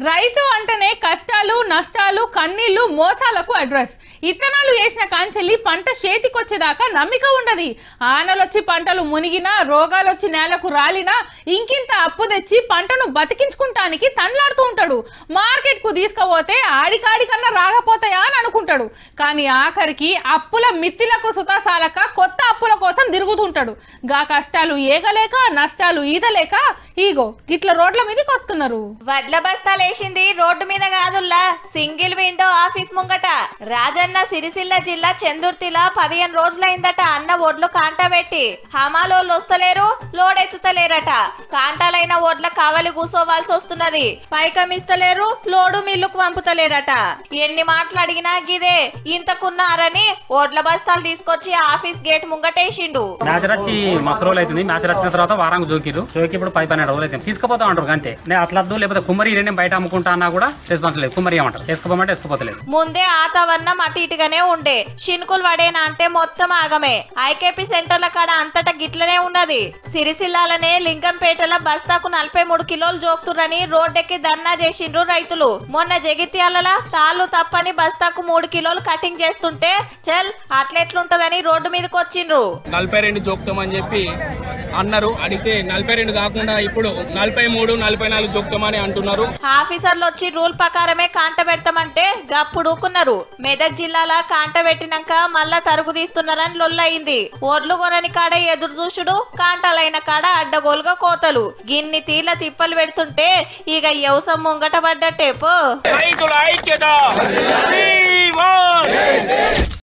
రైతు అంటేనే కష్టాలు నష్టాలు కన్నీళ్లు మోసాలకు అడ్రస్. ఇత్తనాలు వేసిన కాంచెల్లి పంట చేతికొచ్చేదాకా నమ్మిక ఉండదు. ఆనలొచ్చి పంటలు మునిగినా, రోగాలొచ్చి నేలకు రాలినా ఇంకింత అప్పు తెచ్చి పంటను బతికించుకుంటానికి తన్లాడుతూ ఉంటాడు. మార్కెట్ కు తీసుకుపోతే ఆడికాడికన్నా రాకపోతాయా అని అనుకుంటాడు. కానీ ఆఖరికి అప్పుల మిత్తిలకు సుతాసాలక కొత్త అప్పుల కోసం తిరుగుతుంటాడు. గా కష్టాలు ఏగలేక నష్టాలు ఈదలేక ఈగో గిట్ల రోడ్ల మీదకి వస్తున్నారు. వడ్ల బస్తాలేసింది రోడ్డు మీద కాదుల్లా, సింగిల్ విండో ఆఫీస్ ముంగట. రాజన్న సిరిసిల్ల జిల్లా చెందుర్తిలా 15 రోజులైందట అన్న ఒడ్లు కాంటా పెట్టి. హమాలోళ్ళు వస్తలేరు, లోడెత్తుతలేరట. కాంటాలైన ఒడ్ల కావలి కూసోవాల్సి వస్తున్నది. పైకమిస్తలేరు, లోడు మిల్లుకు పంపుతలేరట. ఎన్ని మాటలు అడిగినా గిదే ఇంతకున్నారని ఒడ్ల బస్తాలు తీసుకొచ్చి ఆఫీస్ గేట్ ముంగటేసిండు. మ్యాచ్ వచ్చి మస్తు రోజులు అవుతుంది. మ్యాచ్ వచ్చిన తర్వాత వారానికి జోకిరు ఇప్పుడు 12 రోజులు అయితే తీసుకుపోతా ఉంటారు. అంతే నేను అట్లద్దు లేకపోతే కుమ్మరి నేను బయట అమ్ముకుంటా అన్నా కూడా రెస్పాన్స్ లేదు. కుమ్మరి ఏమంటారు వేసుకోమంటే వేసుకోపోతలేదు. ముందే ఆతవన్నం అటు ఇటుగానే ఉండే. షిన్కులు పడేనా అంటే మొత్తం ఆగమే. ఐకేపీ సెంటర్ల కాడ అంతటా గిట్లనే ఉన్నది. సిరిసిల్లాలనే లింగంపేటల బస్తాకు 43 కిలోలు జోక్తురని రోడ్డెక్కి ధర్నా చేసిండ్రు రైతులు. మొన్న జగిత్యాల తాళ్ళు తప్పని బస్తాకు 3 కిలోలు కటింగ్ చేస్తుంటే చల్ అట్లెట్లుంటదని రోడ్డు మీదకి వచ్చిండ్రు. 42 జోక్తామని చెప్పి అన్నారు. అడిగితే 42 కాకుండా ఇప్పుడు 43, 44 జోక్తామని అంటున్నారు. ఆఫీసర్లు వచ్చి రూల్ ప్రకారమే కాంట పెడతామంటే గప్పుడుకున్నారు. మెదక్ జిల్లాల కాంట పెట్టినాక మళ్ళా తరుగు తీస్తున్నారని లొల్లయింది. ఓడ్లు కొనని కాడ ఎదురు చూసుడు, కాంటాలైన కాడ అడ్డగోలుగా కోతలు. గిన్ని తీర్ల తిప్పలు పెడుతుంటే ఇక వ్యవసాయం ముంగట పడ్డట్టే పో.